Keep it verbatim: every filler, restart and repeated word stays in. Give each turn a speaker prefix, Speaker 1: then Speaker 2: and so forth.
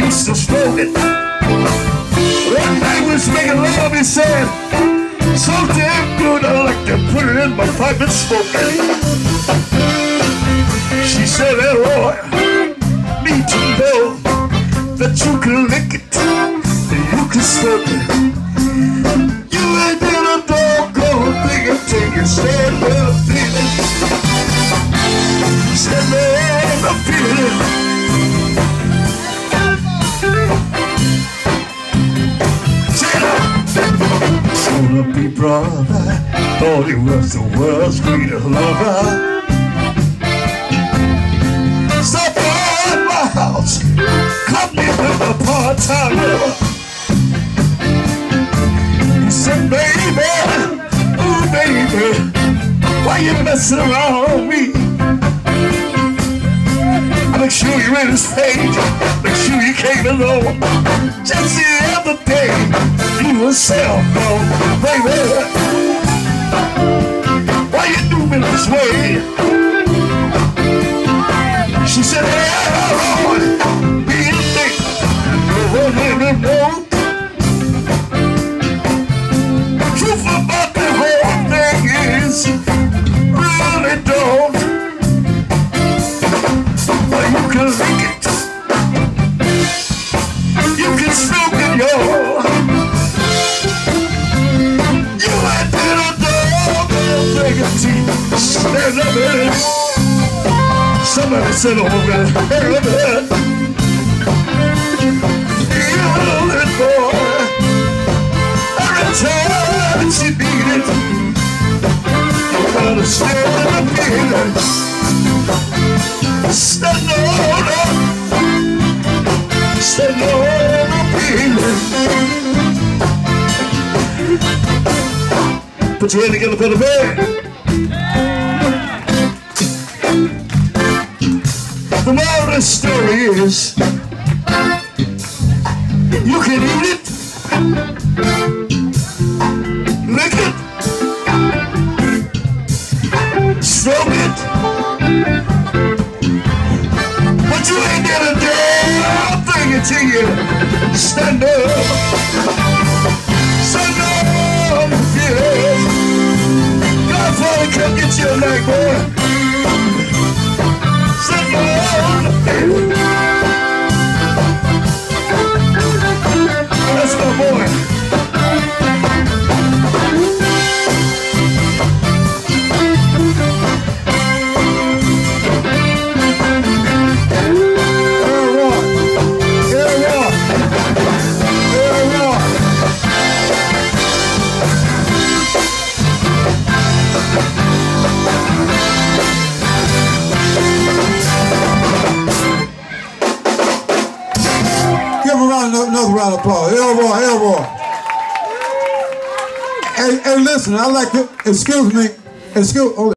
Speaker 1: used to smoke it. One night we was making love, he said, so damn good I like to put it in my pipe and smoke it. She said, hey Roy, need to know that you can lick it, that you can smoke it. You ain't been a doggone thing until you stand there feeling. Stand there feeling. Gonna be brother, thought he was the world's greatest lover. Stop by my house, come in with a part-time lover. He said, baby, ooh baby, why you messing around on me? I make sure you're in his page, make sure you came along. Just the other day, you were cell phone, baby. Why you do me this way? She said, hey, Lord, be a thing, you're running no. Truth about the whole thing is, really don't. But you can lick it, you can smoke it, yo. Stand up here. Somebody said over there. Feel it, boy. Every time she beat it, you gotta stand up here. Stand on up. Stand on up here. Put your hand together for the band. The moral of the story is, you can eat it, lick it, smoke it, but you ain't got a damn thing until you stand up, stand up, yeah. Godfather, come get your leg, boy. That's my boy.
Speaker 2: Another round of applause. Elbow, elbow. Hey, hey, listen, I like to, excuse me, excuse, oh,